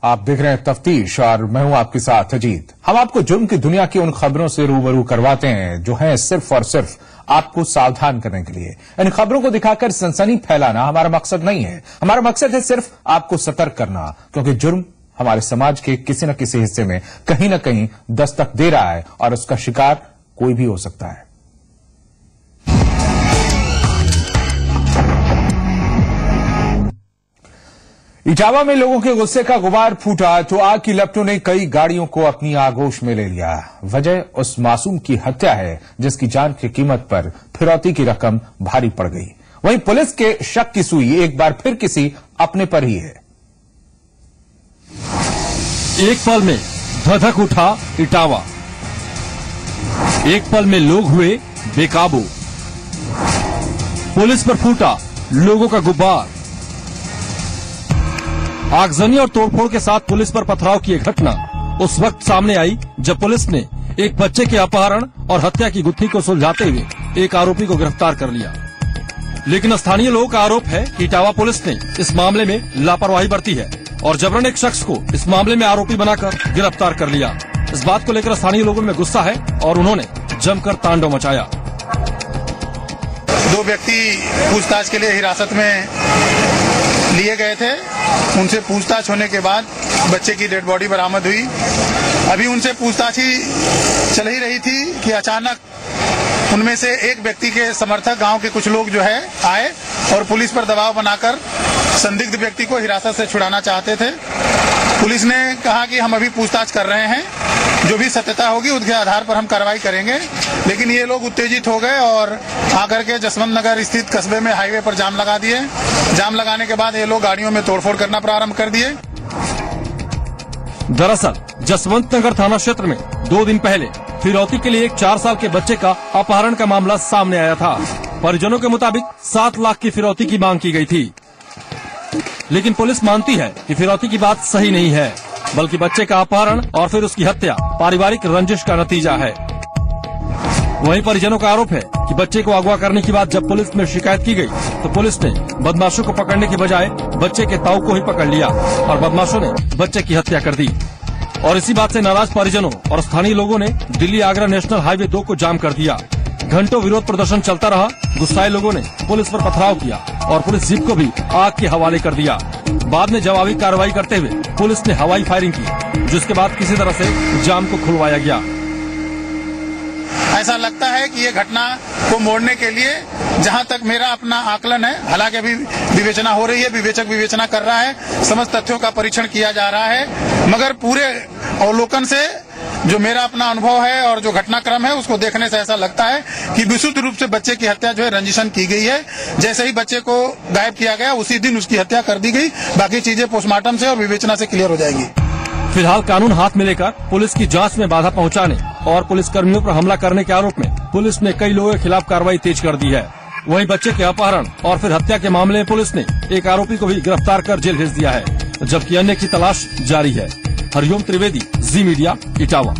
आप देख रहे हैं तफ्तीश और मैं हूं आपके साथ अजीत। हम आपको जुर्म की दुनिया की उन खबरों से रूबरू करवाते हैं जो हैं सिर्फ और सिर्फ आपको सावधान करने के लिए। इन खबरों को दिखाकर सनसनी फैलाना हमारा मकसद नहीं है। हमारा मकसद है सिर्फ आपको सतर्क करना, क्योंकि जुर्म हमारे समाज के किसी न किसी हिस्से में कहीं न कहीं दस्तक दे रहा है और उसका शिकार कोई भी हो सकता है। इटावा में लोगों के गुस्से का गुबार फूटा तो आग की लपटों ने कई गाड़ियों को अपनी आगोश में ले लिया। वजह उस मासूम की हत्या है जिसकी जान की कीमत पर फिरौती की रकम भारी पड़ गई। वहीं पुलिस के शक की सुई एक बार फिर किसी अपने पर ही है। एक पल में धधक उठा इटावा, एक पल में लोग हुए बेकाबू। पुलिस पर फूटा लोगों का गुब्बार। आगजनी और तोड़फोड़ के साथ पुलिस पर पथराव की एक घटना उस वक्त सामने आई जब पुलिस ने एक बच्चे के अपहरण और हत्या की गुत्थी को सुलझाते हुए एक आरोपी को गिरफ्तार कर लिया। लेकिन स्थानीय लोगों का आरोप है कि इटावा पुलिस ने इस मामले में लापरवाही बरती है और जबरन एक शख्स को इस मामले में आरोपी बनाकर गिरफ्तार कर लिया। इस बात को लेकर स्थानीय लोगों में गुस्सा है और उन्होंने जमकर तांडव मचाया। दो व्यक्ति पूछताछ के लिए हिरासत में लिए गए थे। उनसे पूछताछ होने के बाद बच्चे की डेड बॉडी बरामद हुई। अभी उनसे पूछताछ ही चल ही रही थी कि अचानक उनमें से एक व्यक्ति के समर्थक गांव के कुछ लोग जो है आए और पुलिस पर दबाव बनाकर संदिग्ध व्यक्ति को हिरासत से छुड़ाना चाहते थे। पुलिस ने कहा कि हम अभी पूछताछ कर रहे हैं, जो भी सत्यता होगी उसके आधार पर हम कार्रवाई करेंगे। लेकिन ये लोग उत्तेजित हो गए और आकर के जसवंत नगर स्थित कस्बे में हाईवे पर जाम लगा दिए। जाम लगाने के बाद ये लोग गाड़ियों में तोड़फोड़ करना प्रारंभ कर दिए। दरअसल जसवंत नगर थाना क्षेत्र में 2 दिन पहले फिरौती के लिए एक 4 साल के बच्चे का अपहरण का मामला सामने आया था। परिजनों के मुताबिक 7 लाख की फिरौती की मांग की गई थी, लेकिन पुलिस मानती है कि फिरौती की बात सही नहीं है, बल्कि बच्चे का अपहरण और फिर उसकी हत्या पारिवारिक रंजिश का नतीजा है। वहीं परिजनों का आरोप है कि बच्चे को अगवा करने की बाद जब पुलिस में शिकायत की गई तो पुलिस ने बदमाशों को पकड़ने की बजाय बच्चे के ताऊ को ही पकड़ लिया और बदमाशों ने बच्चे की हत्या कर दी। और इसी बात से नाराज परिजनों और स्थानीय लोगों ने दिल्ली आगरा नेशनल हाईवे 2 को जाम कर दिया। घंटों विरोध प्रदर्शन चलता रहा। गुस्साए लोगों ने पुलिस पर पथराव किया और पुलिस जीप को भी आग के हवाले कर दिया। बाद में जवाबी कार्रवाई करते हुए पुलिस ने हवाई फायरिंग की, जिसके बाद किसी तरह से जाम को खुलवाया गया। ऐसा लगता है कि ये घटना को मोड़ने के लिए, जहां तक मेरा अपना आकलन है, हालांकि अभी विवेचना हो रही है, विवेचक विवेचना कर रहा है, समस्त तथ्यों का परीक्षण किया जा रहा है, मगर पूरे अवलोकन से जो मेरा अपना अनुभव है और जो घटनाक्रम है उसको देखने से ऐसा लगता है कि विशुद्ध रूप से बच्चे की हत्या जो है रंजिशन की गई है। जैसे ही बच्चे को गायब किया गया उसी दिन उसकी हत्या कर दी गई। बाकी चीजें पोस्टमार्टम से और विवेचना से क्लियर हो जाएगी। फिलहाल कानून हाथ में लेकर पुलिस की जांच में बाधा पहुंचाने और पुलिस कर्मियों पर हमला करने के आरोप में पुलिस ने कई लोगों के खिलाफ कार्रवाई तेज कर दी है। वहीं बच्चे के अपहरण और फिर हत्या के मामले में पुलिस ने एक आरोपी को भी गिरफ्तार कर जेल भेज दिया है, जबकि अन्य की तलाश जारी है। हरिओम त्रिवेदी, जी मीडिया, इटावा।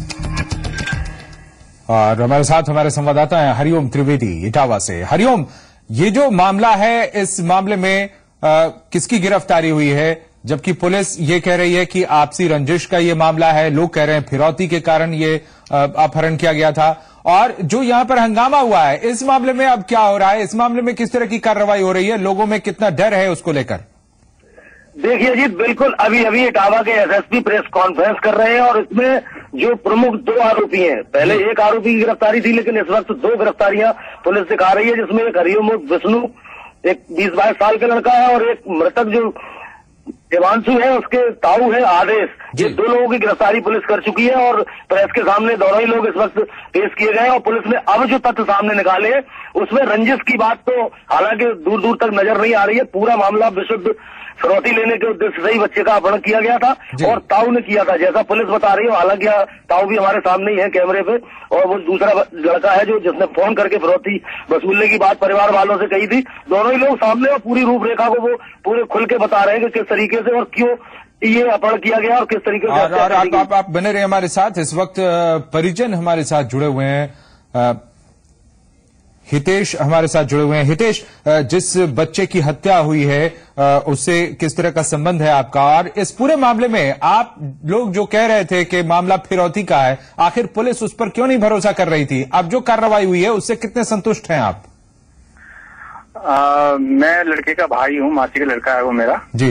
और हमारे साथ हमारे संवाददाता हैं हरिओम त्रिवेदी इटावा से। हरिओम, ये जो मामला है, इस मामले में किसकी गिरफ्तारी हुई है? जबकि पुलिस ये कह रही है कि आपसी रंजिश का ये मामला है, लोग कह रहे हैं फिरौती के कारण ये अपहरण किया गया था। और जो यहाँ पर हंगामा हुआ है, इस मामले में अब क्या हो रहा है? इस मामले में किस तरह की कार्रवाई हो रही है? लोगों में कितना डर है उसको लेकर? देखिए जी, बिल्कुल अभी अभी इटावा के एसएसपी प्रेस कॉन्फ्रेंस कर रहे हैं और इसमें जो प्रमुख 2 आरोपी हैं, पहले एक आरोपी की गिरफ्तारी थी, लेकिन इस वक्त 2 गिरफ्तारियां पुलिस दिखा रही है, जिसमें एक हरिओम विष्णु, एक 20-22 साल का लड़का है, और एक मृतक जो देवांशु है उसके ताऊ है आदेश। ये 2 लोगों की गिरफ्तारी पुलिस कर चुकी है और प्रेस के सामने दोनों ही लोग इस वक्त पेश किए गए। और पुलिस ने अब जो तथ्य सामने निकाले उसमें रंजिश की बात तो हालांकि दूर दूर तक नजर नहीं आ रही है। पूरा मामला विशुद्ध फिरौती लेने के उद्देश्य से ही बच्चे का अपहरण किया गया था और ताऊ ने किया था, जैसा पुलिस बता रही है। हालांकि ताऊ भी हमारे सामने ही है कैमरे पे, और वो दूसरा लड़का है जो जिसने फोन करके फिरौती वसूलने की बात परिवार वालों से कही थी। दोनों ही लोग सामने और पूरी रूपरेखा को वो पूरे खुल के बता रहे हैं कि किस तरीके से और क्यों ये अपहरण किया गया और किस तरीके से। और आप बने रहे हमारे साथ। इस वक्त परिजन हमारे साथ जुड़े हुए हैं। हरिओम, ये जो मामला है, इस मामले में किसकी गिरफ्तारी हुई है? जबकि पुलिस ये कह रही है कि आपसी रंजिश का ये मामला है, लोग कह रहे हैं फिरौती के कारण ये अपहरण किया गया था। पुलिस मामला हितेश हमारे साथ जुड़े हुए हैं। हितेश, जिस बच्चे की हत्या हुई है उससे किस तरह का संबंध है आपका, और इस पूरे मामले में आप लोग जो कह रहे थे कि मामला फिरौती का है, आखिर पुलिस उस पर क्यों नहीं भरोसा कर रही थी? अब जो कार्रवाई हुई है उससे कितने संतुष्ट हैं आप? मैं लड़के का भाई हूँ, मासी का लड़का है वो मेरा जी।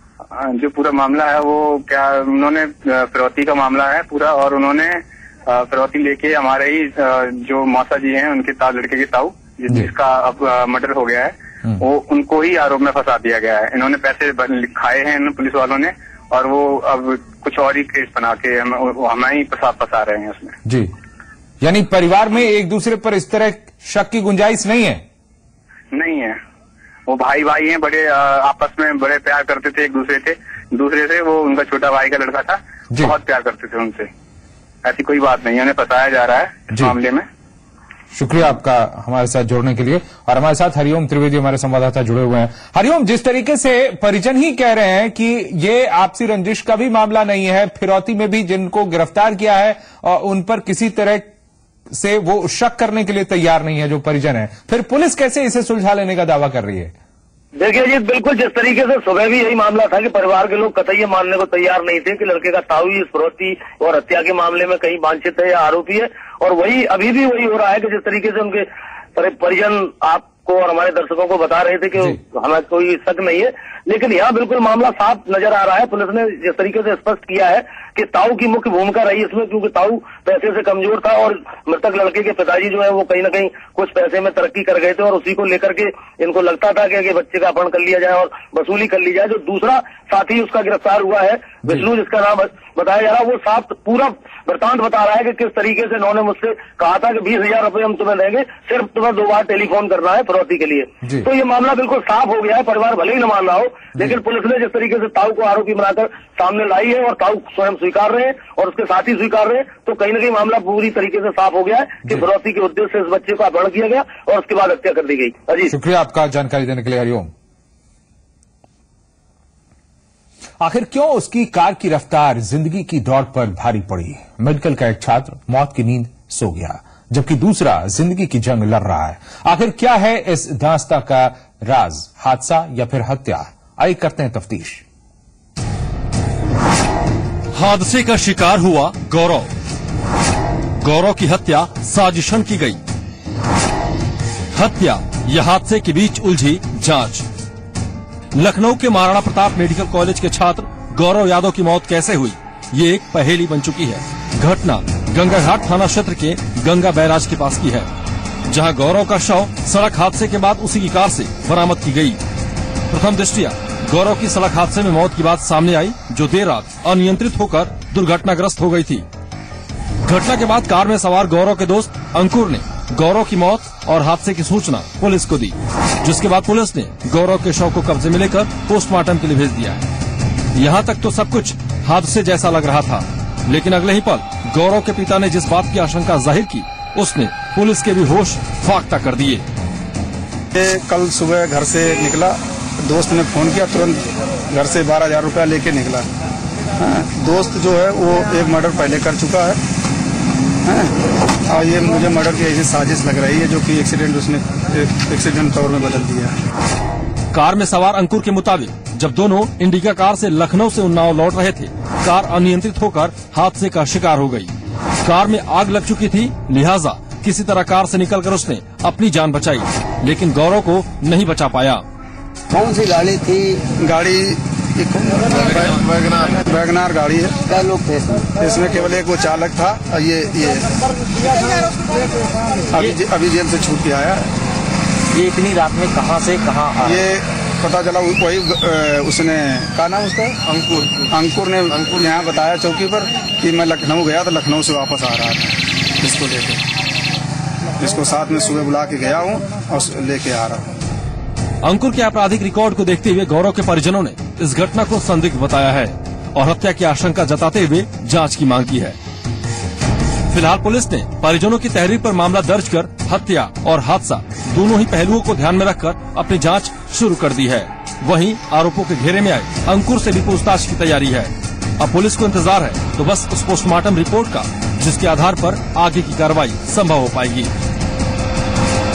जो पूरा मामला है वो क्या, उन्होंने फिरौती का मामला है पूरा, और उन्होंने फिरौती लेके हमारे ही जो मौसा जी हैं उनके लड़के के ताऊ जिसका अब मर्डर हो गया है, वो उनको ही आरोप में फंसा दिया गया है। इन्होंने पैसे खाए हैं इन पुलिस वालों ने, और वो अब कुछ और ही केस बना के हमें ही फंसा रहे हैं उसमें। जी, यानी परिवार में एक दूसरे पर इस तरह शक की गुंजाइश नहीं है? नहीं है, वो भाई हैं, बड़े आपस में बड़े प्यार करते थे एक दूसरे से। वो उनका छोटा भाई का लड़का था, बहुत प्यार करते थे उनसे। ऐसी कोई बात नहीं है, उन्हें फंसाया जा रहा है इस मामले में। शुक्रिया आपका हमारे साथ जुड़ने के लिए। और हमारे साथ हरिओम त्रिवेदी हमारे संवाददाता जुड़े हुए हैं। हरिओम, जिस तरीके से परिजन ही कह रहे हैं कि ये आपसी रंजिश का भी मामला नहीं है, फिरौती में भी जिनको गिरफ्तार किया है और उन पर किसी तरह से वो शक करने के लिए तैयार नहीं है जो परिजन है, फिर पुलिस कैसे इसे सुलझा लेने का दावा कर रही है? देखिए जी, बिल्कुल जिस तरीके से सुबह भी यही मामला था कि परिवार के लोग कतई मानने को तैयार नहीं थे कि लड़के का ताऊ इस फिरौती और हत्या के मामले में कहीं वांछित है या आरोपी है, और वही अभी भी वही हो रहा है कि जिस तरीके से उनके परिजन आपको और हमारे दर्शकों को बता रहे थे कि हमें कोई शक नहीं है, लेकिन यहाँ बिल्कुल मामला साफ नजर आ रहा है। पुलिस ने जिस तरीके से स्पष्ट किया है कि ताऊ की मुख्य भूमिका रही इसमें, क्योंकि ताऊ पैसे से कमजोर था और मृतक लड़के के पिताजी जो है वो कहीं ना कहीं कुछ पैसे में तरक्की कर गए थे, और उसी को लेकर के इनको लगता था कि बच्चे का अपहरण कर लिया जाए और वसूली कर ली जाए। जो दूसरा साथी उसका गिरफ्तार हुआ है, विष्णु जिसका नाम बताया जा रहा है, वो साफ पूरा वृतांत बता रहा है कि किस तरीके से उन्होंने मुझसे कहा था कि 20,000 रुपए हम तुम्हें देंगे, सिर्फ तुम्हें 2 बार टेलीफोन करना है फिरौती के लिए। तो ये मामला बिल्कुल साफ हो गया है। परिवार भले ही न मान रहा हो, लेकिन पुलिस ने जिस तरीके से ताऊ को आरोपी बनाकर सामने लाई है और ताऊ स्वयं स्वीकार रहे हैं और उसके साथी स्वीकार रहे हैं, तो कहीं ना कहीं मामला पूरी तरीके से साफ हो गया है कि फिरौती के उद्देश्य से इस बच्चे को अपहरण किया गया और उसके बाद हत्या कर दी गई। अजीत, शुक्रिया आपका जानकारी देने के लिए हरिओम। आखिर क्यों उसकी कार की रफ्तार जिंदगी की दौड़ पर भारी पड़ी? मेडिकल का एक छात्र मौत की नींद सो गया, जबकि दूसरा जिंदगी की जंग लड़ रहा है। आखिर क्या है इस दास्तां का राज? हादसा या फिर हत्या? आइए करते हैं तफ्तीश। हादसे का शिकार हुआ गौरव। गौरव की हत्या साजिशन की गई। हत्या या हादसे के बीच उलझी जांच। लखनऊ के महाराणा प्रताप मेडिकल कॉलेज के छात्र गौरव यादव की मौत कैसे हुई, ये एक पहेली बन चुकी है। घटना गंगा घाट थाना क्षेत्र के गंगा बैराज के पास की है, जहां गौरव का शव सड़क हादसे के बाद उसी की कार से बरामद की गई। प्रथम दृष्टया गौरव की सड़क हादसे में मौत की बात सामने आई, जो देर रात अनियंत्रित होकर दुर्घटनाग्रस्त हो गई थी। घटना के बाद कार में सवार गौरव के दोस्त अंकुर ने गौरव की मौत और हादसे की सूचना पुलिस को दी, जिसके बाद पुलिस ने गौरव के शव को कब्जे में लेकर पोस्टमार्टम के लिए भेज दिया। यहाँ तक तो सब कुछ हादसे जैसा लग रहा था, लेकिन अगले ही पल गौरव के पिता ने जिस बात की आशंका जाहिर की, उसने पुलिस के भी होश फाख्ता कर दिए। कल सुबह घर से निकला, दोस्त ने फोन किया, तुरंत घर से 12,000 रुपया लेके निकला। दोस्त जो है वो एक मर्डर पहले कर चुका है, और ये मुझे मर्डर की ऐसी साजिश लग रही है, जो कि एक्सीडेंट तौर में बदल दिया। कार में सवार अंकुर के मुताबिक जब दोनों इंडिका कार से लखनऊ से उन्नाव लौट रहे थे, कार अनियंत्रित होकर हादसे का शिकार हो गई। कार में आग लग चुकी थी, लिहाजा किसी तरह कार से निकलकर उसने अपनी जान बचाई, लेकिन गौरव को नहीं बचा पाया। कौन सी गाड़ी थी? गाड़ी वैगनार गाड़ी है। क्या लोग थे इसमें? केवल एक वो चालक था, और ये अभी जेल से छूट के आया। ये इतनी रात में कहाँ से कहाँ आया? ये पता चला वही उसने, क्या नाम उसका? अंकुर ने यहाँ बताया चौकी पर कि मैं लखनऊ गया तो लखनऊ से वापस आ रहा था इसको लेके। इसको साथ में सुबह बुला के गया हूँ और लेके आ रहा हूँ। अंकुर के आपराधिक रिकॉर्ड को देखते हुए गौरव के परिजनों ने इस घटना को संदिग्ध बताया है और हत्या की आशंका जताते हुए जांच की मांग की है। फिलहाल पुलिस ने परिजनों की तहरीर पर मामला दर्ज कर हत्या और हादसा दोनों ही पहलुओं को ध्यान में रखकर अपनी जांच शुरू कर दी है। वहीं आरोपों के घेरे में आए अंकुर से भी पूछताछ की तैयारी है। अब पुलिस को इंतजार है तो बस उस पोस्टमार्टम रिपोर्ट का, जिसके आधार पर आगे की कार्रवाई संभव हो पाएगी।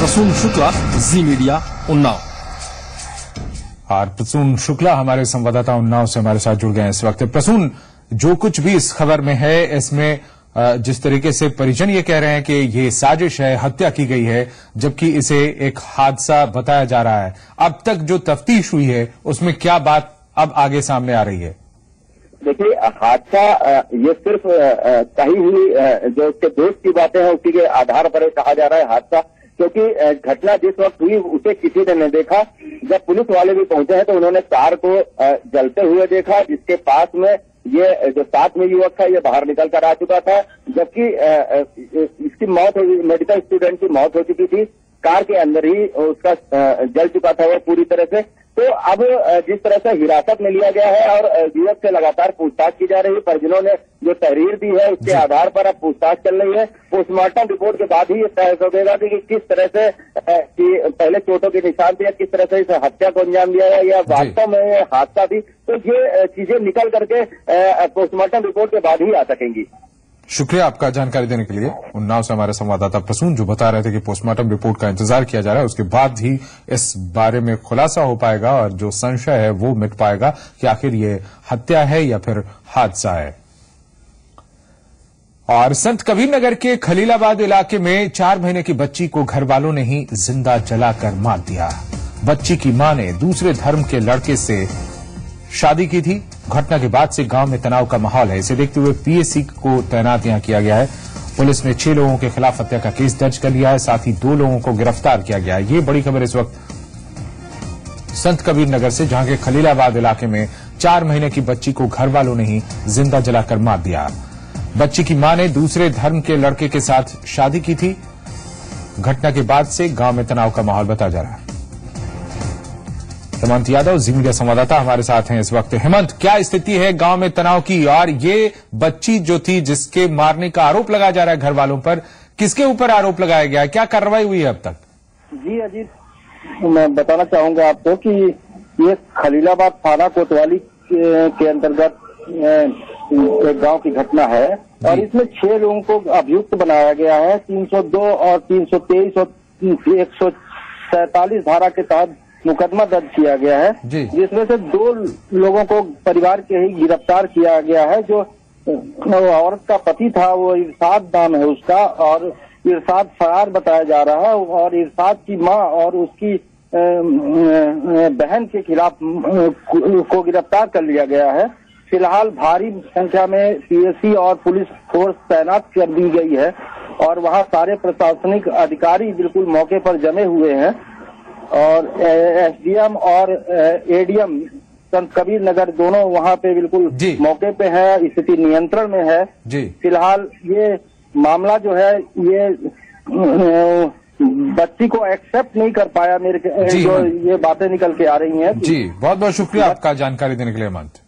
प्रसून शुक्ला, जी मीडिया, उन्नाव। और प्रसून शुक्ला हमारे संवाददाता उन्नाव से हमारे साथ जुड़ गए हैं इस वक्त। प्रसून, जो कुछ भी इस खबर में है, इसमें जिस तरीके से परिजन ये कह रहे हैं कि ये साजिश है, हत्या की गई है, जबकि इसे एक हादसा बताया जा रहा है, अब तक जो तफ्तीश हुई है उसमें क्या बात अब आगे सामने आ रही है? देखिए, हादसा ये सिर्फ कही हुई जो उसके दोस्त की बातें हैं उसी के आधार पर कहा जा रहा है हादसा, क्योंकि घटना जिस वक्त हुई उसे किसी ने नहीं देखा। जब पुलिस वाले भी पहुंचे हैं तो उन्होंने कार को जलते हुए देखा, जिसके पास में ये जो साथ में युवक था ये बाहर निकल कर आ चुका था, जबकि इसकी मौत, मेडिकल स्टूडेंट की मौत हो चुकी थी, कार के अंदर ही उसका जल चुका था वो पूरी तरह से। तो अब जिस तरह से हिरासत में लिया गया है और युवक से लगातार पूछताछ की जा रही है, परिजनों ने जो तहरीर दी है उसके आधार पर अब पूछताछ चल रही है। पोस्टमार्टम रिपोर्ट के बाद ही ये तय होगा कि किस तरह से कि पहले चोटों के निशान थे, किस तरह से इस हत्या को अंजाम दिया गया या वास्तव में ये हादसा भी, तो ये चीजें निकल करके पोस्टमार्टम रिपोर्ट के बाद ही आ सकेंगी। शुक्रिया आपका जानकारी देने के लिए। उन्नाव से हमारे संवाददाता प्रसून जो बता रहे थे कि पोस्टमार्टम रिपोर्ट का इंतजार किया जा रहा है, उसके बाद ही इस बारे में खुलासा हो पाएगा और जो संशय है वो मिट पाएगा कि आखिर ये हत्या है या फिर हादसा है। और संत कबीर नगर के खलीलाबाद इलाके में 4 महीने की बच्ची को घर वालों ने ही जिंदा जलाकर मार दिया। बच्ची की मां ने दूसरे धर्म के लड़के से शादी की थी। घटना के बाद से गांव में तनाव का माहौल है। इसे देखते हुए पीएसी को तैनात यहां किया गया है। पुलिस ने 6 लोगों के खिलाफ हत्या का केस दर्ज कर लिया है, साथ ही 2 लोगों को गिरफ्तार किया गया है। ये बड़ी खबर इस वक्त संत कबीर नगर से, जहां के खलीलाबाद इलाके में 4 महीने की बच्ची को घर वालों ने ही जिंदा जलाकर मार दिया। बच्ची की मां ने दूसरे धर्म के लड़के के साथ शादी की थी। घटना के बाद से गांव में तनाव का माहौल बताया जा रहा है। हेमंत यादव, जी मीडिया संवाददाता हमारे साथ हैं इस वक्त। हेमंत, क्या स्थिति है गांव में तनाव की, और ये बच्ची जो थी जिसके मारने का आरोप लगाया जा रहा है घर वालों पर, किसके ऊपर आरोप लगाया गया है, क्या कार्रवाई हुई है अब तक? जी अजीत, मैं बताना चाहूंगा आपको कि ये खलीलाबाद थाना कोतवाली के अंतर्गत एक गांव की घटना है और इसमें 6 लोगों को अभियुक्त बनाया गया है। 302 और 323 और 147 धारा के तहत मुकदमा दर्ज किया गया है, जिसमें से 2 लोगों को परिवार के ही गिरफ्तार किया गया है। जो औरत का पति था वो इरशाद नाम है उसका, और इरशाद फरार बताया जा रहा है, और इरशाद की मां और उसकी बहन के खिलाफ को गिरफ्तार कर लिया गया है। फिलहाल भारी संख्या में पीएसी और पुलिस फोर्स तैनात कर दी गई है और वहां सारे प्रशासनिक अधिकारी बिल्कुल मौके पर जमे हुए हैं और एसडीएम और एडीएम संत कबीर नगर दोनों वहां पे बिल्कुल मौके पे है, स्थिति नियंत्रण में है। फिलहाल ये मामला जो है ये बच्ची को एक्सेप्ट नहीं कर पाया, मेरे जो ये बातें निकल के आ रही हैं। जी, बहुत बहुत शुक्रिया आपका जानकारी देने के लिए हेमंत।